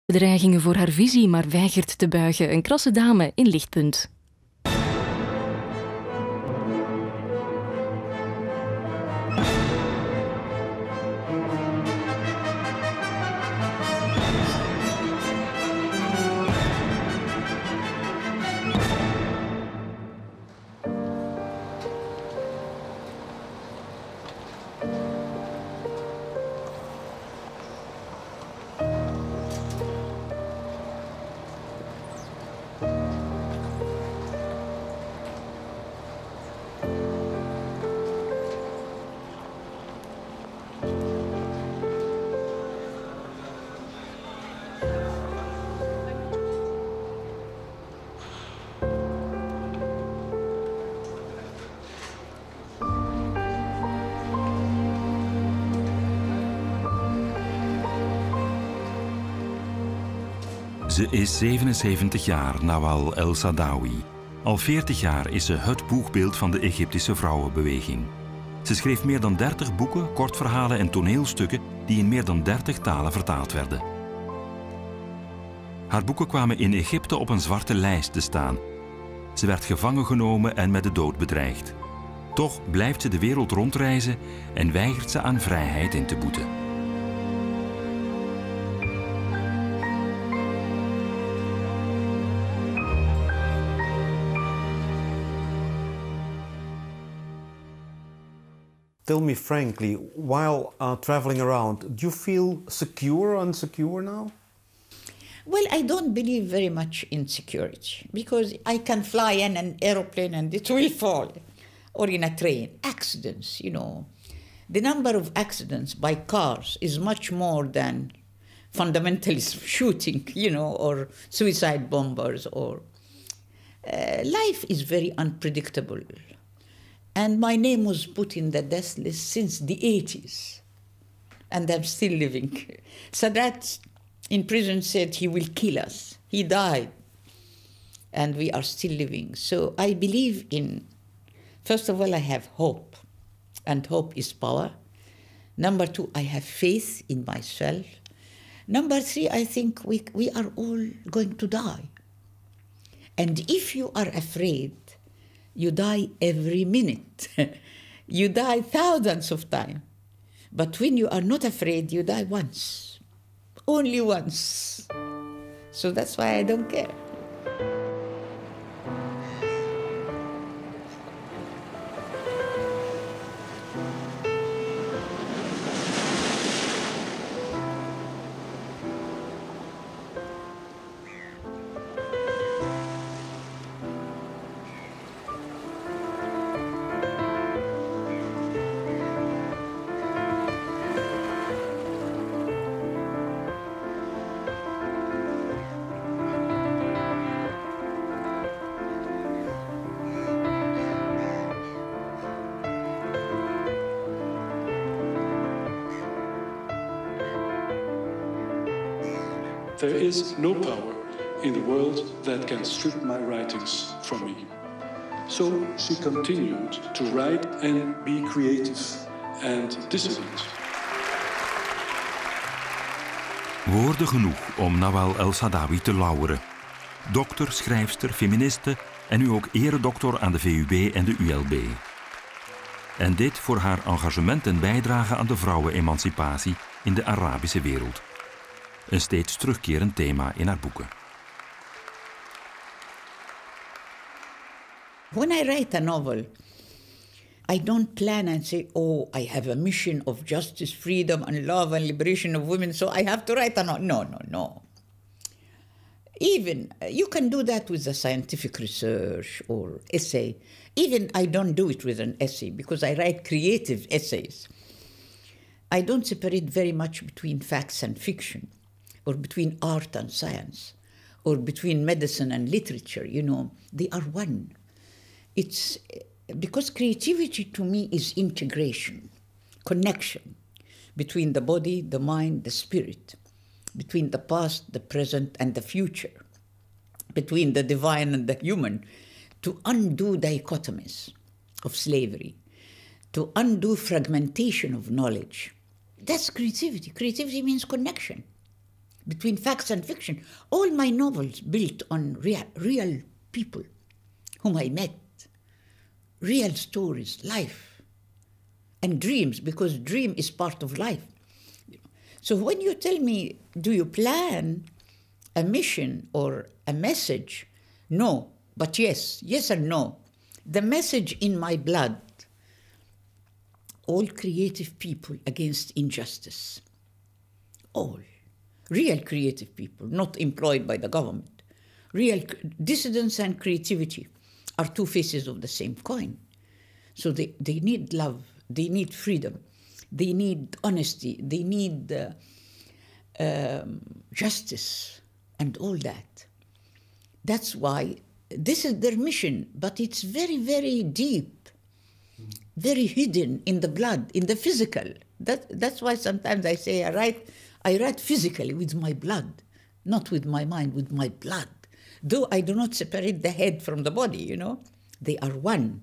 Bedreigingen voor haar visie, maar weigert te buigen. Een krasse dame in Lichtpunt. Ze is 77 jaar, Nawal El-Saadawi. Al 40 jaar is ze het boegbeeld van de Egyptische vrouwenbeweging. Ze schreef meer dan 30 boeken, kortverhalen en toneelstukken die in meer dan 30 talen vertaald werden. Haar boeken kwamen in Egypte op een zwarte lijst te staan. Ze werd gevangen genomen en met de dood bedreigd. Toch blijft ze de wereld rondreizen en weigert ze aan vrijheid in te boeten. Tell me frankly, while traveling around, do you feel secure or insecure now? Well, I don't believe very much in security because I can fly in an aeroplane and it will fall, or in a train. Accidents, you know. The number of accidents by cars is much more than fundamentalist shooting, you know, or suicide bombers. Or life is very unpredictable. And my name was put in the death list since the 80s. And I'm still living. Sadat in prison said he will kill us. He died. And we are still living. So I believe in, first of all, I have hope. And hope is power. Number two, I have faith in myself. Number three, I think we are all going to die. And if you are afraid, you die every minute. You die thousands of times. But when you are not afraid, you die once. Only once. So that's why I don't care. There is no power in the world that can strip my writings from me. So she continued to write and be creative and dissident. Woorden genoeg om Nawal El-Saadawi te lauweren. Dokter, schrijfster, feministe en nu ook eredoctor aan de VUB en de ULB. En dit voor haar engagement en bijdrage aan de vrouwenemancipatie in de Arabische wereld. Een steeds terugkerend thema in haar boeken. When I write a novel, I don't plan and say, oh, I have a mission of justice, freedom and love and liberation of women, so I have to write a novel. No, no, no. Even, you can do that with a scientific research or essay. Even I don't do it with an essay because I write creative essays. I don't separate very much between facts and fiction, or between art and science, or between medicine and literature, you know, they are one. It's because creativity to me is integration, connection between the body, the mind, the spirit, between the past, the present, and the future, between the divine and the human, to undo dichotomies of slavery, to undo fragmentation of knowledge. That's creativity. Creativity means connection. between facts and fiction. All my novels built on real people whom I met, real stories, life, and dreams, because dream is part of life. So when you tell me, do you plan a mission or a message? No, but yes and no. The message in my blood, all creative people against injustice. All. Real creative people, not employed by the government. Real dissidence and creativity are two faces of the same coin. So they need love, they need freedom, they need honesty, they need justice and all that. That's why this is their mission, but it's very, very deep, very hidden in the blood, in the physical. That's why sometimes I say I write physically with my blood, not with my mind, with my blood. Though I do not separate the head from the body, you know, they are one.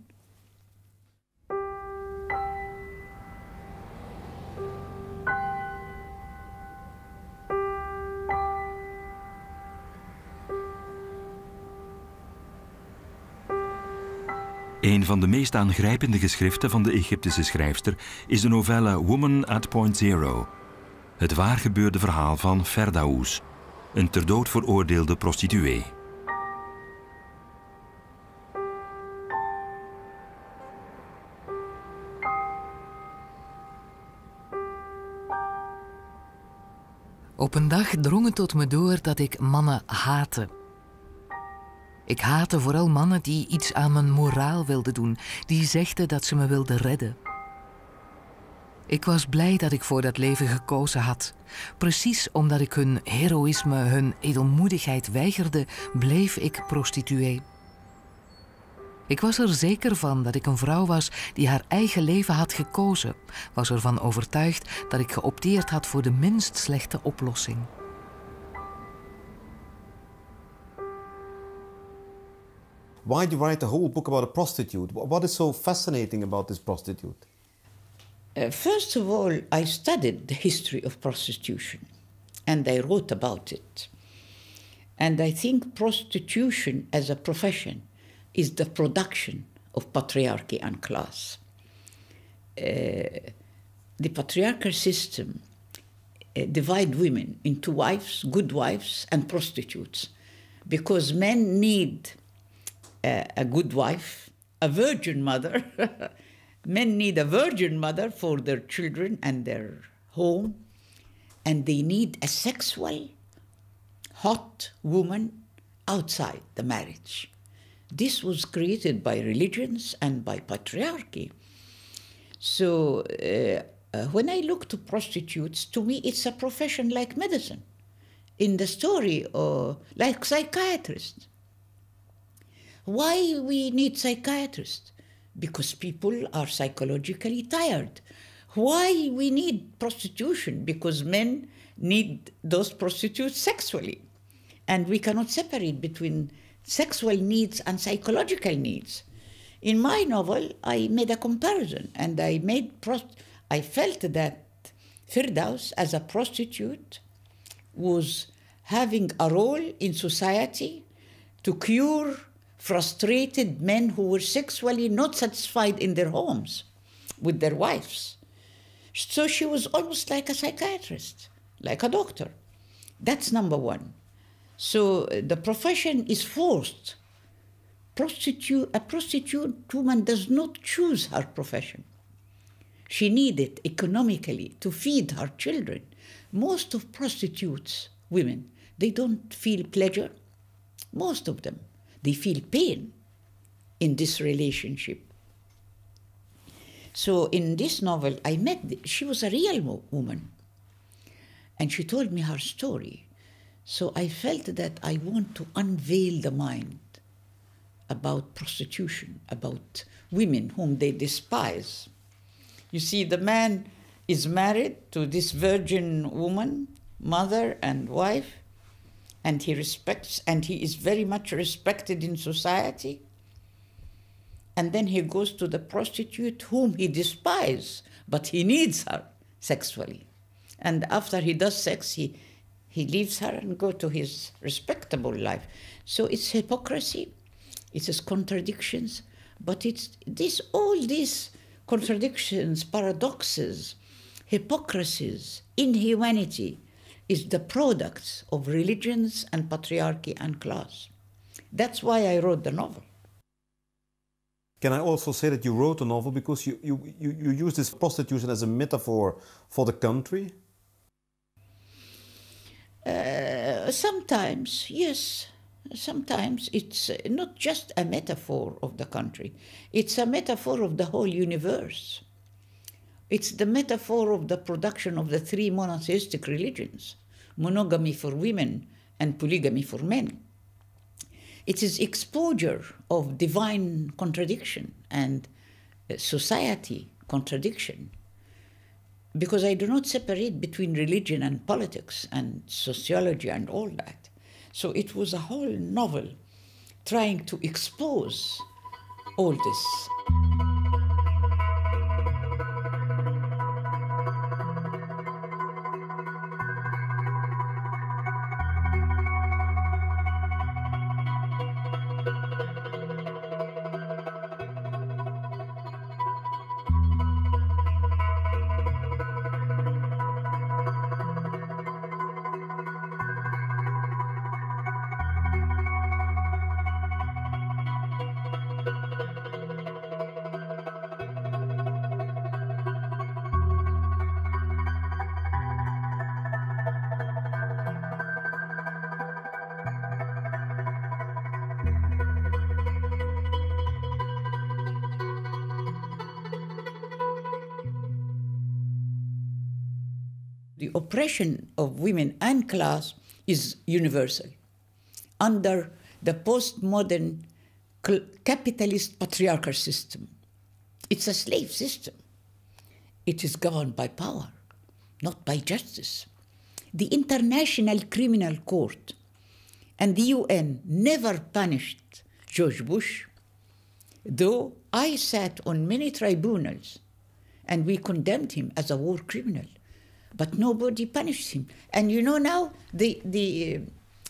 Een van de meest aangrijpende geschriften van de Egyptische schrijfster is de novelle Woman at Point Zero. Het waargebeurde verhaal van Ferdaous, een ter dood veroordeelde prostituee. Op een dag drong het tot me door dat ik mannen haatte. Ik haatte vooral mannen die iets aan mijn moraal wilden doen, die zegden dat ze me wilden redden. Ik was blij dat ik voor dat leven gekozen had. Precies omdat ik hun heroïsme, hun edelmoedigheid weigerde, bleef ik prostituee. Ik was er zeker van dat ik een vrouw was die haar eigen leven had gekozen. Was ervan overtuigd dat ik geopteerd had voor de minst slechte oplossing. Why do you write a whole book about a prostitute? What is so fascinating about this prostitute? First of all, I studied the history of prostitution and I wrote about it. And I think prostitution as a profession is the production of patriarchy and class. The patriarchal system divides women into wives, good wives, and prostitutes, because men need a good wife, a virgin mother. Men need a virgin mother for their children and their home, and they need a sexual, hot woman outside the marriage. This was created by religions and by patriarchy. So when I look to prostitutes, to me it's a profession like medicine. In the story, like psychiatrists. Why we need psychiatrists? Because people are psychologically tired. Why we need prostitution? Because men need those prostitutes sexually. And we cannot separate between sexual needs and psychological needs. In my novel, I made a comparison, and I felt that Firdaus, as a prostitute, was having a role in society to cure frustrated men who were sexually not satisfied in their homes with their wives. So she was almost like a psychiatrist, like a doctor. That's number one. So the profession is forced. A prostitute woman does not choose her profession. She needs it economically to feed her children. Most of prostitutes, women, they don't feel pleasure. Most of them. They feel pain in this relationship. So in this novel, she was a real woman. And she told me her story. So I felt that I want to unveil the mind about prostitution, about women whom they despise. You see, the man is married to this virgin woman, mother and wife, and he respects, and he is very much respected in society. And then he goes to the prostitute whom he despises, but he needs her sexually. And after he does sex, he He leaves her and go to his respectable life. So it's hypocrisy, it's contradictions, but it's all these contradictions, paradoxes, hypocrisies, inhumanity is the product of religions and patriarchy and class. That's why I wrote the novel. Can I also say that you wrote a novel because you use this prostitution as a metaphor for the country? Sometimes, yes. Sometimes it's not just a metaphor of the country. It's a metaphor of the whole universe. It's the metaphor of the production of the three monotheistic religions, monogamy for women and polygamy for men. It is exposure of divine contradiction and society contradiction, because I do not separate between religion and politics and sociology and all that. So it was a whole novel trying to expose all this. The oppression of women and class is universal. Under the postmodern capitalist patriarchal system, it's a slave system. It is governed by power, not by justice. The International Criminal Court and the UN never punished George Bush, though I sat on many tribunals and we condemned him as a war criminal. But nobody punished him. And you know now, the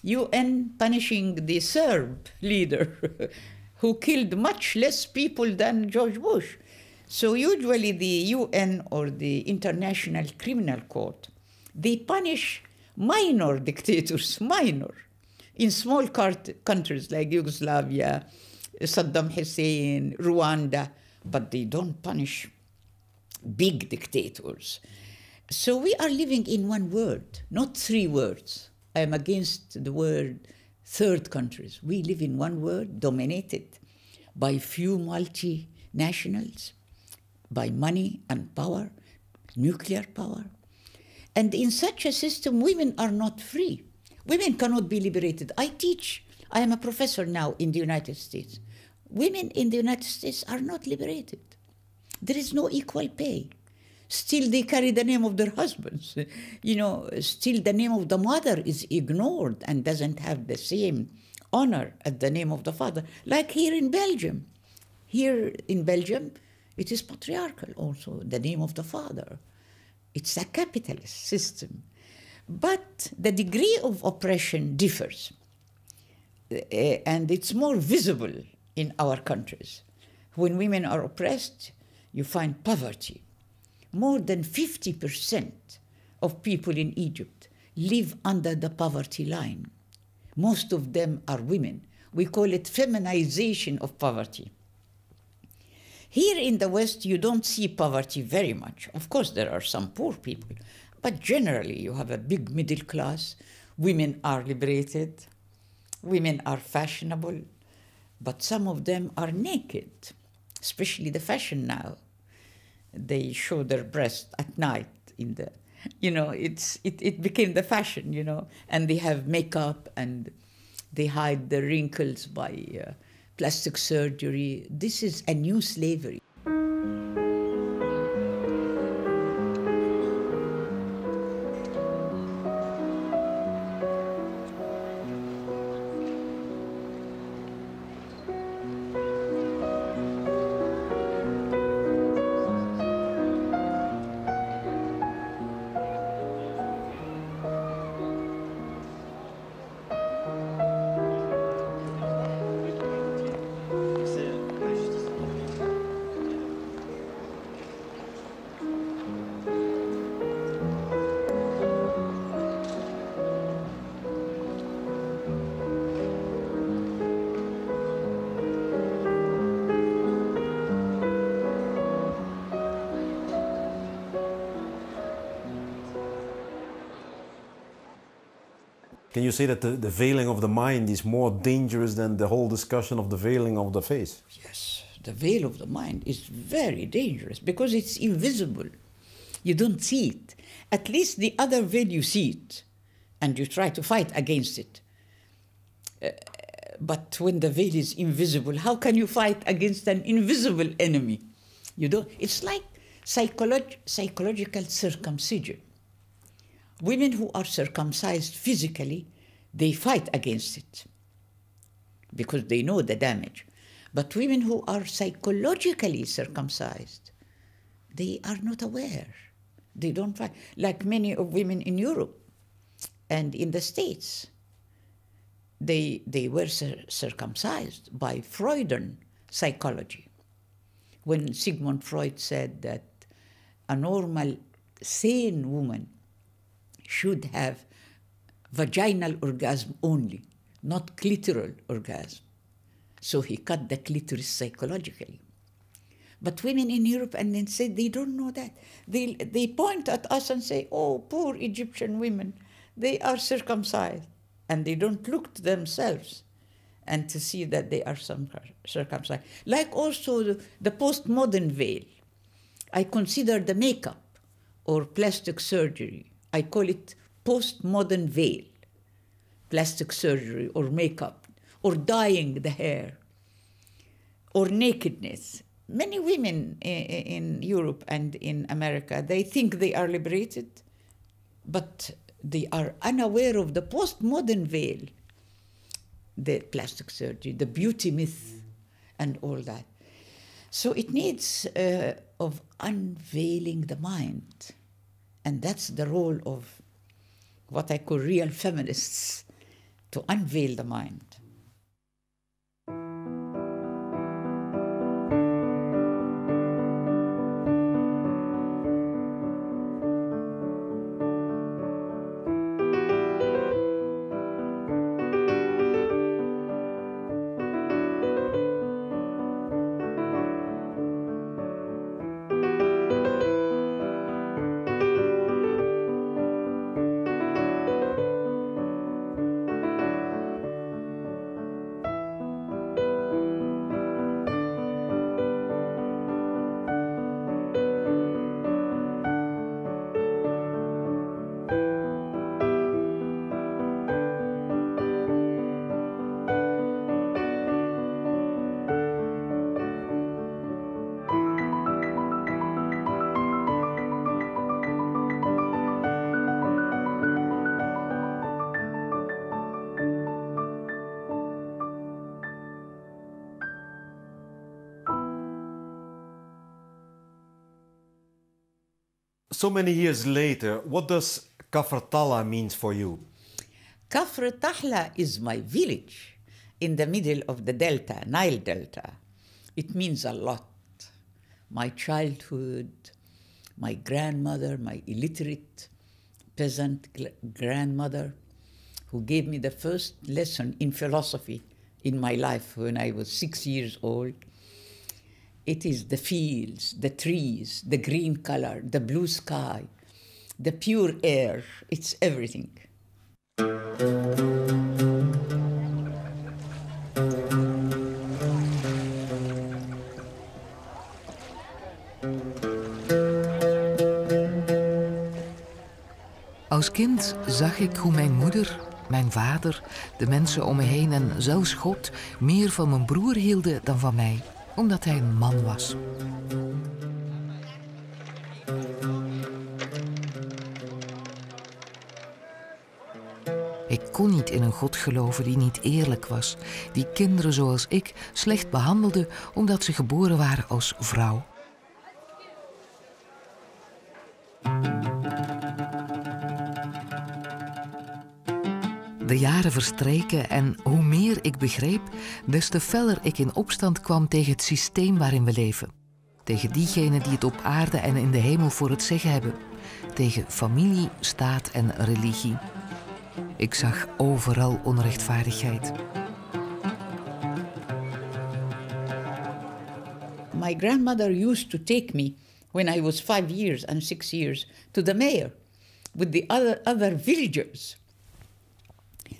UN punishing the Serb leader who killed much less people than George Bush. So usually the UN or the International Criminal Court, they punish minor dictators, minor, in small countries like Yugoslavia, Saddam Hussein, Rwanda, but they don't punish big dictators. So we are living in one world, not three worlds. I am against the word third countries. We live in one world dominated by few multinationals, by money and power, nuclear power. And in such a system, women are not free. Women cannot be liberated. I am a professor now in the United States. Women in the United States are not liberated. There is no equal pay. Still, they carry the name of their husbands. Still the name of the mother is ignored and doesn't have the same honor as the name of the father. Like here in Belgium. Here in Belgium, it is patriarchal also, the name of the father. It's a capitalist system. But the degree of oppression differs. And it's more visible in our countries. When women are oppressed, you find poverty. More than 50% of people in Egypt live under the poverty line. Most of them are women. We call it feminization of poverty. Here in the West, you don't see poverty very much. Of course, there are some poor people, but generally you have a big middle class. Women are liberated. Women are fashionable, but some of them are naked, especially the fashion now. They show their breast at night in the, it became the fashion, and they have makeup and they hide the wrinkles by plastic surgery. This is a new slavery. Can you say that the veiling of the mind is more dangerous than the whole discussion of the veiling of the face? Yes, the veil of the mind is very dangerous because it's invisible. You don't see it. At least the other veil, you see it, and you try to fight against it. But when the veil is invisible, how can you fight against an invisible enemy? You don't. It's like psychological circumcision. Women who are circumcised physically, they fight against it because they know the damage. But women who are psychologically circumcised, they are not aware. They don't fight. Like many of women in Europe and in the States, they were circumcised by Freudian psychology. When Sigmund Freud said that a normal, sane woman should have vaginal orgasm only, not clitoral orgasm. So he cut the clitoris psychologically. But women in Europe and in States, they don't know that. They point at us and say, oh, poor Egyptian women, they are circumcised. And they don't look to themselves and to see that they are circumcised. Like also the postmodern veil. I consider the makeup or plastic surgery, I call it postmodern veil, plastic surgery or makeup, or dyeing the hair, or nakedness. Many women in Europe and in America, they think they are liberated, but they are unaware of the postmodern veil, the plastic surgery, the beauty myth, and all that. So it needs of unveiling the mind. And that's the role of what I call real feminists, to unveil the mind. So many years later, what does Kafr Tala mean for you? Kafr Tala is my village in the middle of the Delta, Nile Delta. It means a lot. My childhood, my grandmother, my illiterate peasant grandmother, who gave me the first lesson in philosophy in my life when I was 6 years old. It is the fields, the trees, the green color, the blue sky, the pure air. It's everything. Als kind zag ik hoe mijn moeder, mijn vader, de mensen om me heen en zelfs God meer van mijn broer hielden dan van mij, omdat hij een man was. Ik kon niet in een God geloven die niet eerlijk was, die kinderen zoals ik slecht behandelde omdat ze geboren waren als vrouw. De jaren verstreken en hoe meer ik begreep, des te feller ik in opstand kwam tegen het systeem waarin we leven. Tegen diegenen die het op aarde en in de hemel voor het zeggen hebben. Tegen familie, staat en religie. Ik zag overal onrechtvaardigheid. My grandmother used to take me, when I was 5 years and 6 years, to the mayor with the other villagers.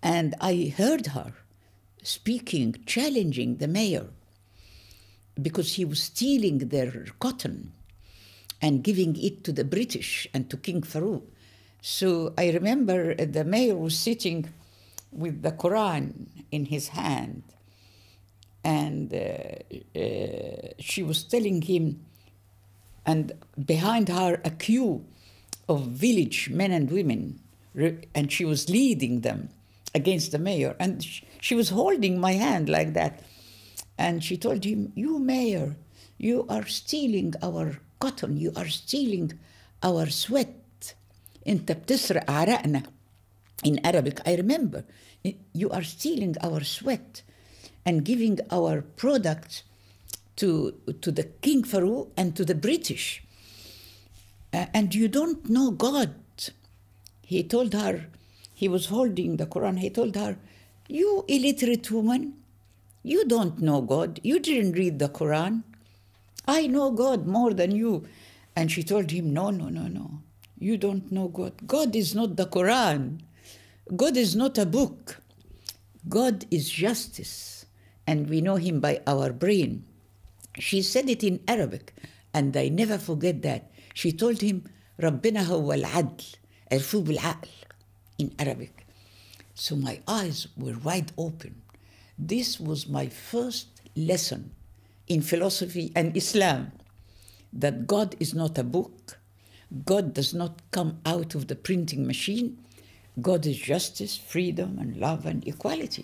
And I heard her speaking, challenging the mayor, because he was stealing their cotton and giving it to the British and to King Farouk. So I remember the mayor was sitting with the Quran in his hand, and she was telling him, and behind her a queue of village men and women, and she was leading them against the mayor, and she was holding my hand like that. And she told him, "You, mayor, you are stealing our cotton, you are stealing our sweat. أنت بتسرق عرقنا." In Arabic, I remember, "You are stealing our sweat and giving our products to the King Farouk and to the British. And you don't know God." He told her, he was holding the Quran, he told her, "You illiterate woman, you don't know God. You didn't read the Quran. I know God more than you." And she told him, "No, no, no, no. You don't know God. God is not the Quran. God is not a book. God is justice. And we know him by our brain." She said it in Arabic, and I never forget that. She told him, "ربنا هو العدل. عرفوه بالعقل," in Arabic. So my eyes were wide open. This was my first lesson in philosophy and Islam, that God is not a book. God does not come out of the printing machine. God is justice, freedom, and love and equality.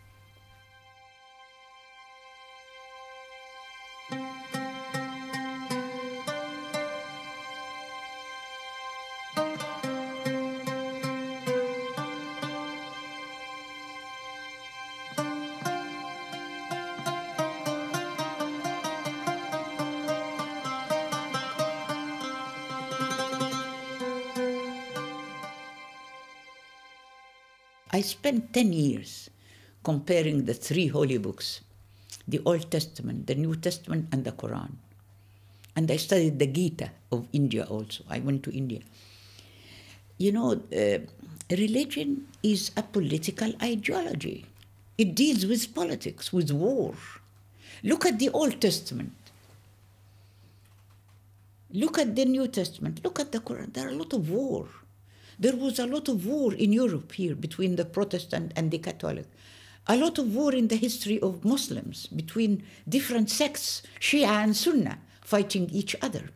I spent 10 years comparing the three holy books, the Old Testament, the New Testament, and the Quran. And I studied the Gita of India also. I went to India. You know, religion is a political ideology. It deals with politics, with war. Look at the Old Testament. Look at the New Testament. Look at the Quran. There are a lot of war. There was a lot of war in Europe here between the Protestant and the Catholic. A lot of war in the history of Muslims between different sects, Shia and Sunnah, fighting each other.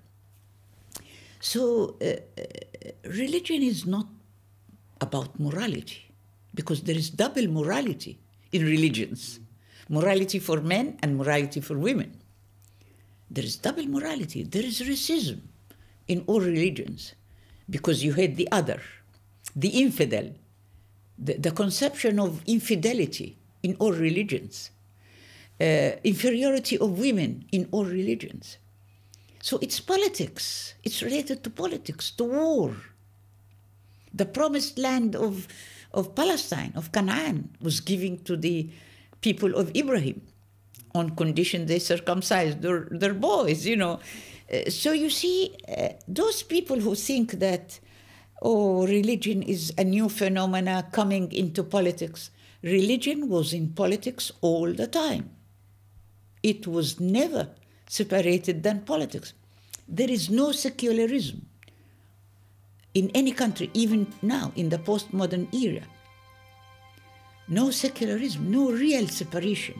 So religion is not about morality, because there is double morality in religions. Morality for men and morality for women. There is double morality. There is racism in all religions, because you hate the other, the infidel, the conception of infidelity in all religions, inferiority of women in all religions. So it's politics. It's related to politics, to war. The promised land of Palestine, of Canaan, was given to the people of Ibrahim on condition they circumcised their boys, you know. So you see, those people who think that, oh, religion is a new phenomena coming into politics, religion was in politics all the time. It was never separated than politics. There is no secularism in any country, even now in the postmodern era. No secularism, no real separation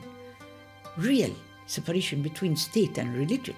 between state and religion.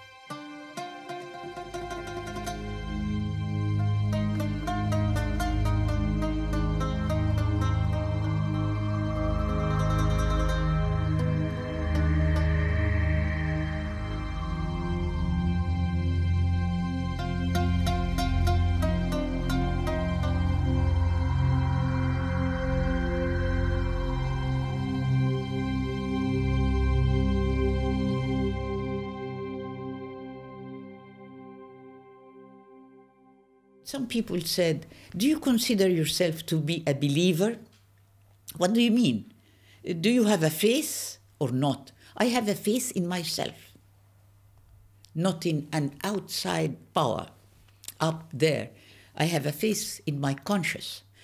Some people said, "Do you consider yourself to be a believer?" What do you mean? Do you have a faith or not? I have a faith in myself, not in an outside power up there. I have a faith in my conscience.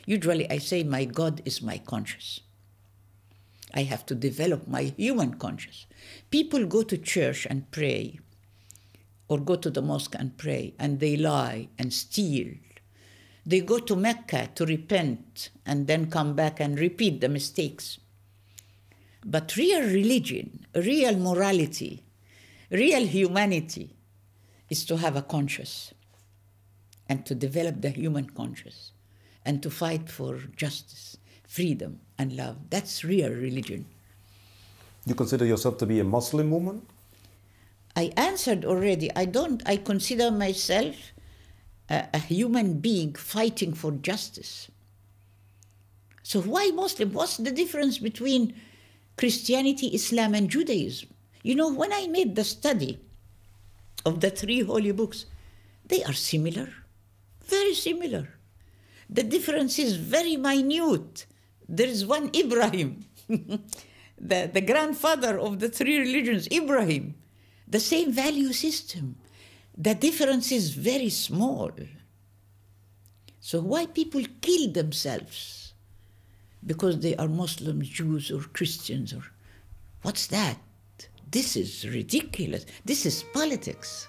Usually I say my God is my conscience. I have to develop my human conscience. People go to church and pray, or go to the mosque and pray, and they lie and steal. They go to Mecca to repent and then come back and repeat the mistakes. But real religion, real morality, real humanity is to have a conscience and to develop the human conscience and to fight for justice, freedom, and love. That's real religion. You consider yourself to be a Muslim woman? I answered already. I consider myself a human being fighting for justice. So why Muslim? What's the difference between Christianity, Islam, and Judaism? You know, when I made the study of the 3 holy books, they are similar, very similar. The difference is very minute. There is one Ibrahim, the grandfather of the 3 religions, Ibrahim. The same value system. The difference is very small. So why people kill themselves? Because they are Muslims, Jews, or Christians, or what's that? This is ridiculous. This is politics.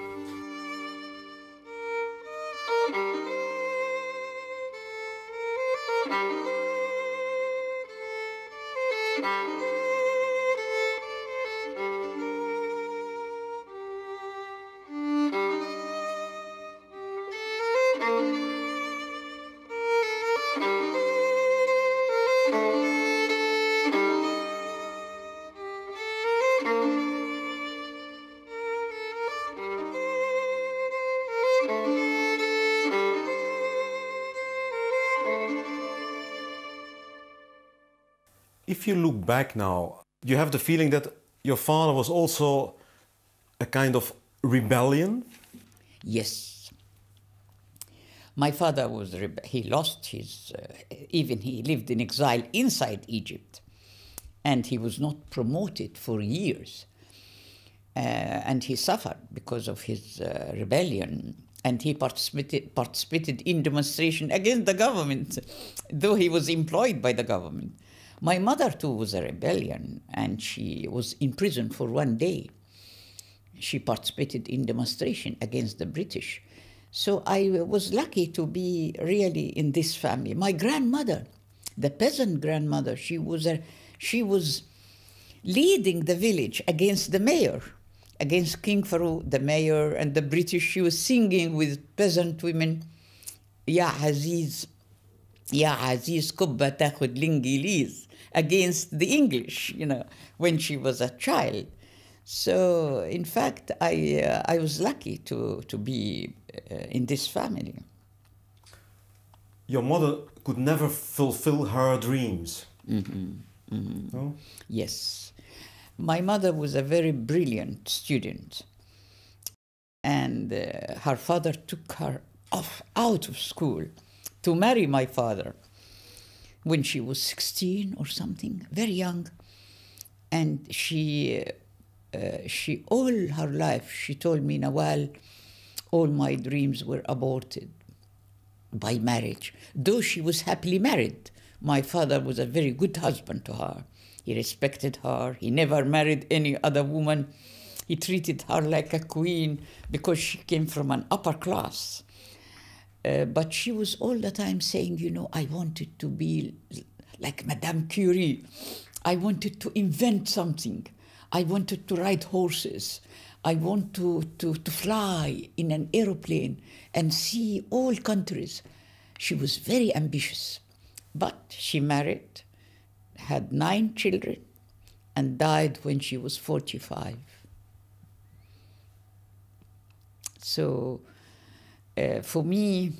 If you look back now, you have the feeling that your father was also a kind of rebellion? Yes. My father was, he lost his, even he lived in exile inside Egypt, and he was not promoted for years. And he suffered because of his rebellion, and he participated in demonstration against the government, though he was employed by the government. My mother too was a rebellion, and she was in prison for 1 day. She participated in demonstration against the British. So I was lucky to be really in this family. My grandmother, the peasant grandmother, she was leading the village against the mayor, against King Farouk, the mayor, and the British. She was singing with peasant women, Ya Aziz, Kubba Takhud L'Ingiliz, against the English, you know, when she was a child. So, in fact, I was lucky to be in this family. Your mother could never fulfill her dreams. No? Yes. My mother was a very brilliant student. And her father took her out of school to marry my father when she was 16 or something, very young. And she all her life, she told me, Nawal, all my dreams were aborted by marriage. Though she was happily married, my father was a very good husband to her. He respected her. He never married any other woman. He treated her like a queen because she came from an upper class. But she was all the time saying, you know, I wanted to be like Madame Curie. I wanted to invent something. I wanted to ride horses. I want to fly in an aeroplane and see all countries. She was very ambitious. But she married, had 9 children, and died when she was 45. So for me,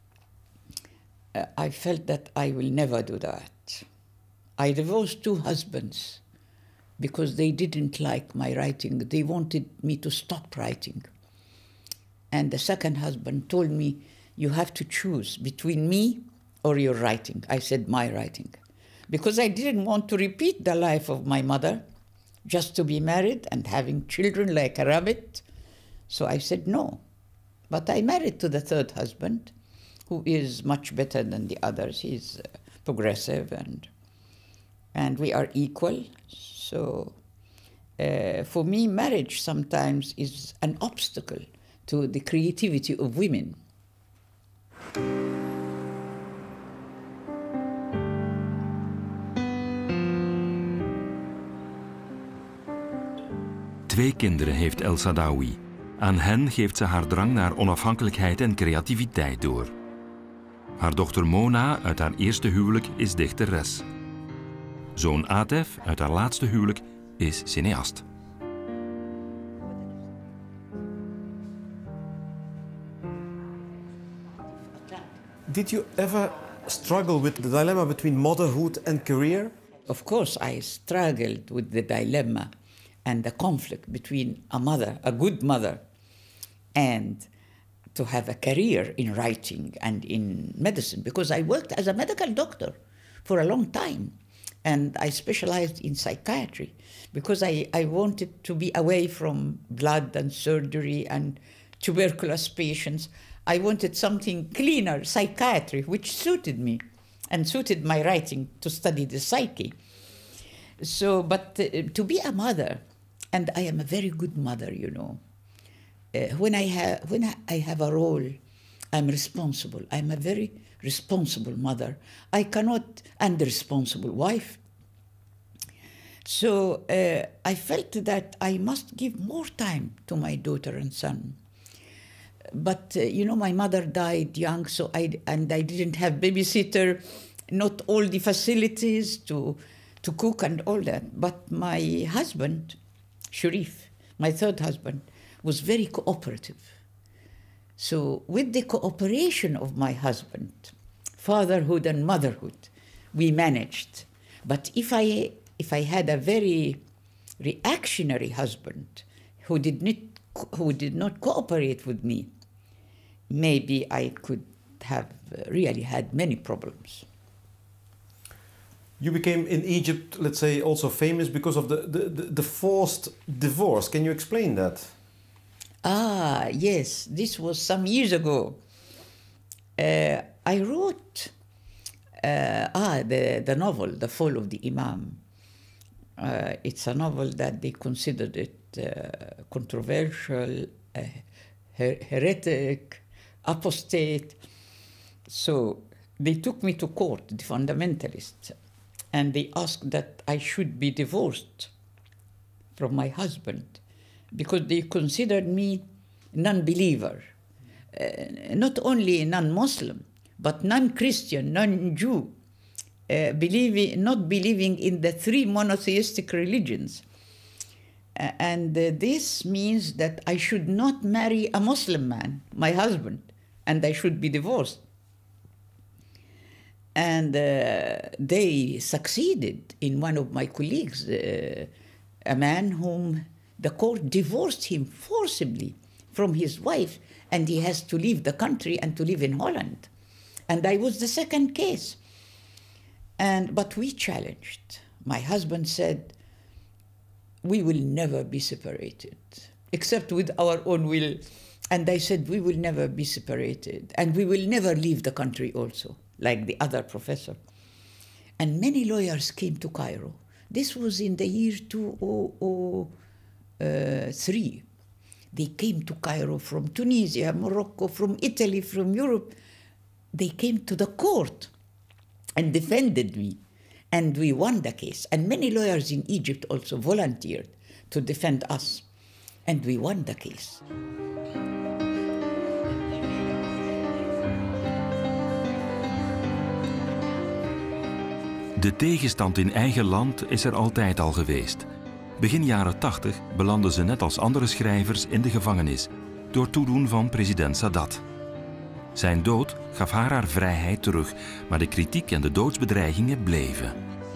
I felt that I will never do that. I divorced 2 husbands because they didn't like my writing. They wanted me to stop writing. And the second husband told me, you have to choose between me or your writing. I said, my writing. Because I didn't want to repeat the life of my mother, just to be married and having children like a rabbit. So I said no. But I married to the 3rd husband, who is much better than the others. He's progressive and we are equal. So for me, marriage sometimes is an obstacle to the creativity of women. Twee kinderen heeft El Saadawi. Aan hen geeft ze haar drang naar onafhankelijkheid en creativiteit door. Haar dochter Mona uit haar eerste huwelijk is dichteres. Zoon Atef uit haar laatste huwelijk is cineast. Did you ever struggle with the dilemma between motherhood and career? Of course, I struggled with the dilemma and the conflict between a mother, a good mother, and to have a career in writing and in medicine, because I worked as a medical doctor for a long time, and I specialized in psychiatry, because I wanted to be away from blood and surgery and tuberculosis patients. I wanted something cleaner, psychiatry, which suited me and suited my writing to study the psyche. So, but to be a mother, and I am a very good mother, you know. When I have a role, I'm responsible. I'm a very responsible mother. I cannot, and a responsible wife. So I felt that I must give more time to my daughter and son. But you know, my mother died young, so I didn't have babysitter, not all the facilities to cook and all that. But my husband, Sharif, my third husband, was very cooperative. So with the cooperation of my husband, fatherhood and motherhood, we managed. But if I had a very reactionary husband who did not cooperate with me, maybe I could have really had many problems. You became in Egypt, let's say, also famous because of the forced divorce. Can you explain that? Ah, yes, this was some years ago. I wrote the novel, The Fall of the Imam. It's a novel that they considered it controversial, heretic, apostate. So they took me to court, the fundamentalists, and they asked that I should be divorced from my husband because they considered me non-believer, not only non-Muslim, but non-Christian, non-Jew, not believing in the three monotheistic religions. And this means that I should not marry a Muslim man, my husband, and I should be divorced. And they succeeded in one of my colleagues, a man whom the court divorced him forcibly from his wife, and he has to leave the country and to live in Holland. And I was the second case. But we challenged. My husband said, we will never be separated, except with our own will. And I said, we will never be separated, and we will never leave the country also, like the other professor. And many lawyers came to Cairo. This was in the year 2003. They came to Cairo from Tunisia, Morocco, from Italy, from Europe. They came to the court and defended me. And we won the case. And many lawyers in Egypt also volunteered to defend us. And we won the case. De tegenstand in eigen land is er altijd al geweest. Begin jaren 80 belandde ze net als andere schrijvers in de gevangenis door toedoen van president Sadat. Zijn dood gaf haar vrijheid terug, maar de kritiek en de doodsbedreigingen bleven.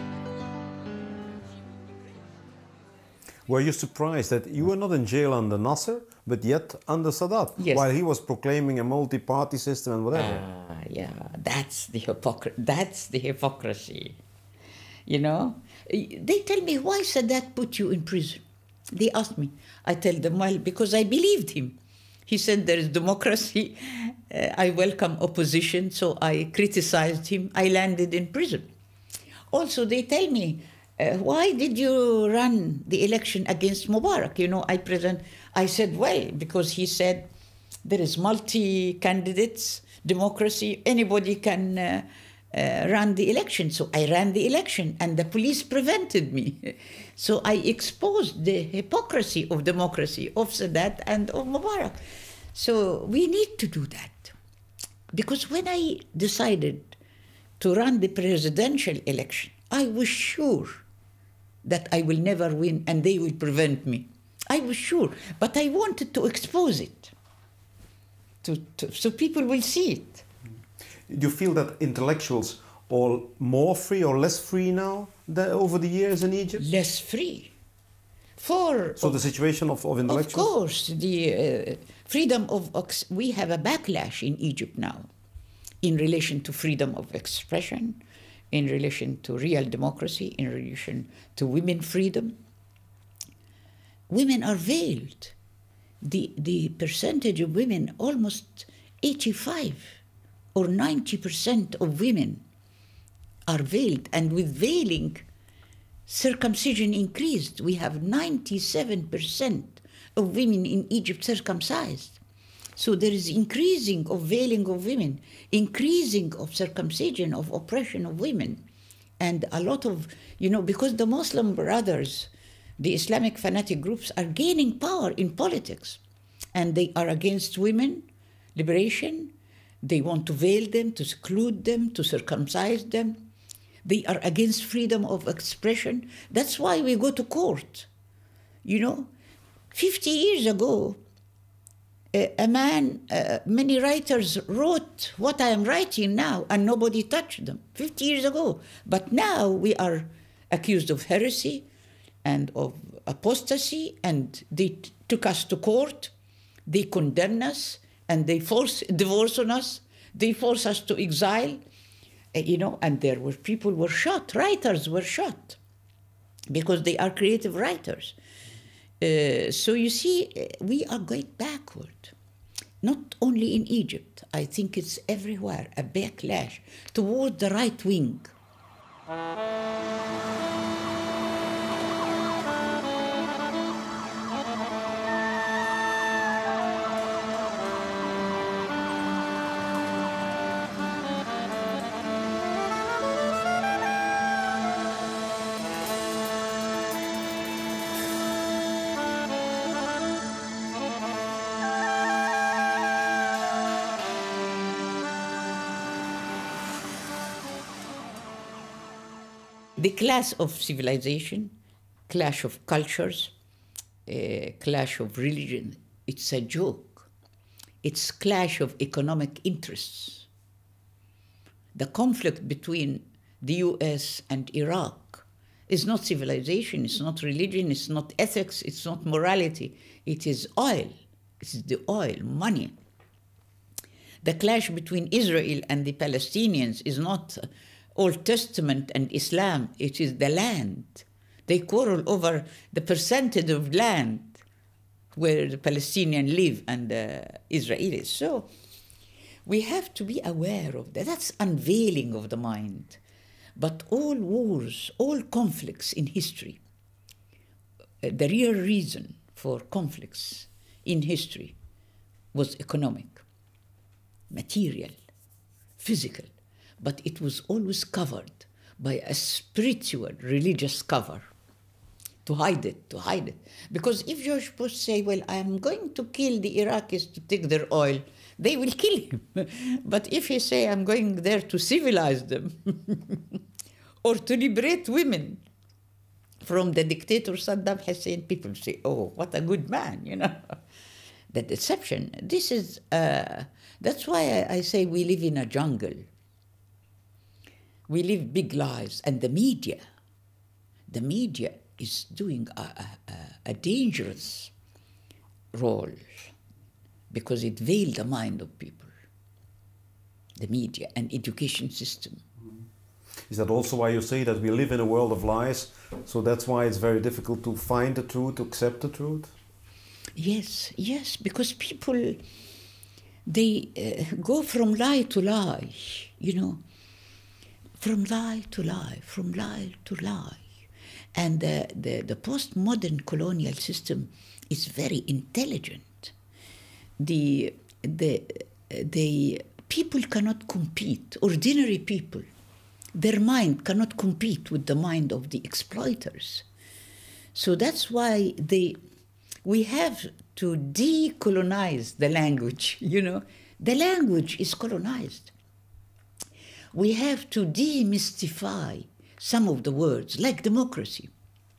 Were you surprised that you were not in jail under Nasser, but yet under Sadat, yes, while he was proclaiming a multi-party system and whatever? Yeah, that's the hypocrisy. You know, they tell me, why Sadat put you in prison? They ask me. I tell them, well, because I believed him. He said there is democracy. I welcome opposition, so I criticized him. I landed in prison. Also, they tell me, why did you run the election against Mubarak? You know, I said, well, because he said there is multi-candidates, democracy, anybody can run the election. So I ran the election and the police prevented me. So I exposed the hypocrisy of democracy, of Sadat and of Mubarak. So we need to do that. Because when I decided to run the presidential election, I was sure that I will never win and they will prevent me. I was sure, but I wanted to expose it so people will see it. Do you feel that intellectuals are more free or less free now over the years in Egypt? Less free. So the situation of intellectuals? Of course, the freedom of... We have a backlash in Egypt now in relation to freedom of expression, in relation to real democracy, in relation to women freedom. Women are veiled. The percentage of women, almost 85 or 90% of women are veiled, and with veiling, circumcision increased. We have 97% of women in Egypt circumcised. So there is increasing of veiling of women, increasing of circumcision, of oppression of women. And a lot of, because the Muslim brothers, the Islamic fanatic groups are gaining power in politics. And they are against women liberation. They want to veil them, to seclude them, to circumcise them. They are against freedom of expression. That's why we go to court. 50 years ago, many writers wrote what I am writing now, and nobody touched them 50 years ago. But now we are accused of heresy and of apostasy, and they took us to court, they condemn us, and they force divorce on us, they force us to exile, and there were people were shot, writers were shot, because they are creative writers. So you see, we are going backward. Not only in Egypt, I think it's everywhere, a backlash toward the right wing. The clash of civilization, clash of cultures, clash of religion, it's a joke. It's clash of economic interests. The conflict between the US and Iraq is not civilization, it's not religion, it's not ethics, it's not morality. It is oil. It's the oil, money. The clash between Israel and the Palestinians is not Old Testament and Islam, it is the land. They quarrel over the percentage of land where the Palestinians live and the Israelis. So we have to be aware of that. That's unveiling of the mind. But all wars, all conflicts in history, the real reason for conflicts in history was economic, material, physical. But it was always covered by a spiritual, religious cover to hide it. Because if George Bush say, well, I'm going to kill the Iraqis to take their oil, they will kill him. But if he say, I'm going there to civilize them or to liberate women from the dictator Saddam Hussein, people say, oh, what a good man, The deception. This is, that's why I say we live in a jungle. We live big lives, and the media is doing a dangerous role because it veils the mind of people, the media and education system. Is that also why you say that we live in a world of lies? So that's why it's very difficult to find the truth, to accept the truth? Yes, yes, because people, they go from lie to lie, you know, from lie to lie, from lie to lie. And the postmodern colonial system is very intelligent. The people cannot compete, ordinary people. Their mind cannot compete with the mind of the exploiters. So that's why we have to decolonize the language, you know. The language is colonized. We have to demystify some of the words, like democracy.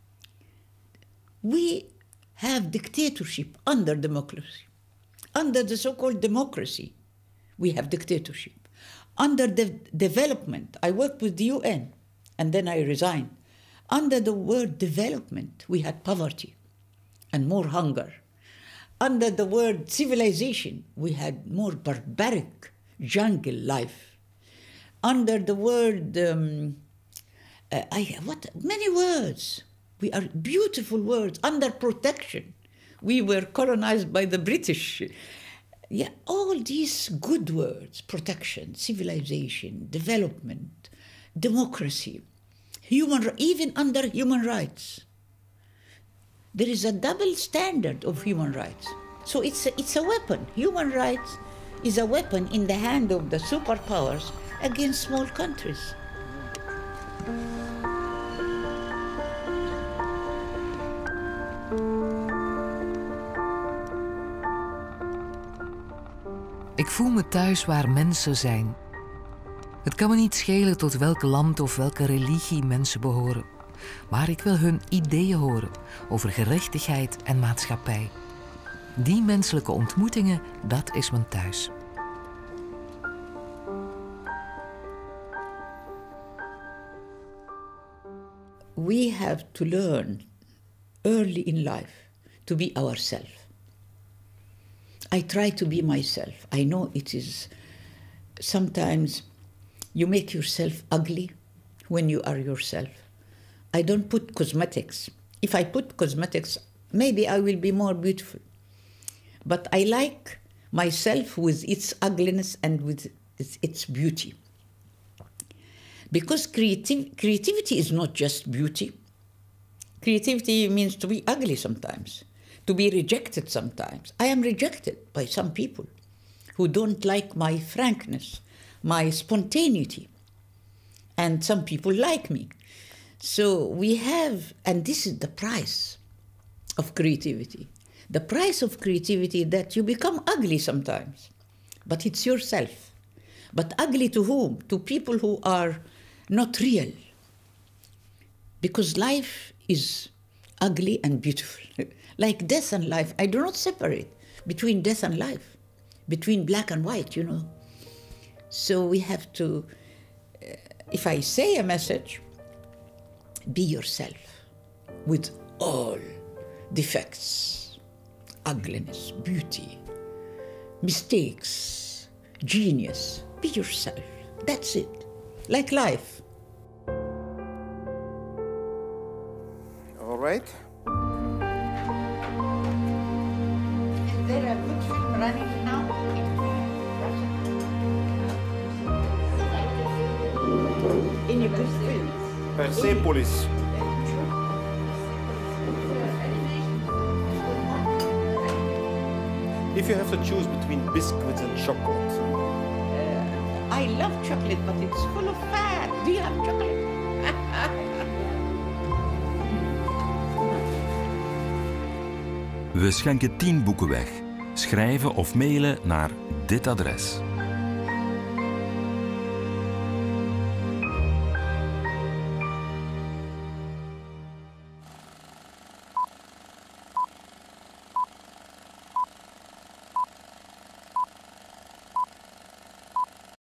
We have dictatorship under democracy. Under the so-called democracy, we have dictatorship. Under the development, I worked with the UN, and then I resigned. Under the word development, we had poverty and more hunger. Under the word civilization, we had more barbaric jungle life. Under the word, many words. We are beautiful words. Under protection, we were colonized by the British. Yeah, all these good words, protection, civilization, development, democracy, even under human rights. There is a double standard of human rights. So it's a weapon. Human rights is a weapon in the hand of the superpowers against small countries. Ik voel me thuis waar mensen zijn. Het kan me niet schelen tot welk land of welke religie mensen behoren. Maar ik wil hun ideeën horen over gerechtigheid en maatschappij. Die menselijke ontmoetingen, dat is mijn thuis. We have to learn early in life to be ourselves. I try to be myself. I know it is sometimes you make yourself ugly when you are yourself. I don't put cosmetics. If I put cosmetics, maybe I will be more beautiful. But I like myself with its ugliness and with its beauty. Because creativity is not just beauty. Creativity means to be ugly sometimes, to be rejected sometimes. I am rejected by some people who don't like my frankness, my spontaneity. And some people like me. So we have, and this is the price of creativity. The price of creativity that you become ugly sometimes, but it's yourself. But ugly to whom? To people who are not real. Because life is ugly and beautiful. Like death and life, I do not separate between death and life, between black and white, you know. So we have to, if I say a message, be yourself with all defects, ugliness, beauty, mistakes, genius. Be yourself. That's it. Like life. All right. Is there a good film running now in Any good films? Persepolis. If you have to choose between biscuits and chocolate. I love chocolate, but it's full of fat. Do you have chocolate? We schenken 10 boeken weg. Schrijven of mailen naar dit adres.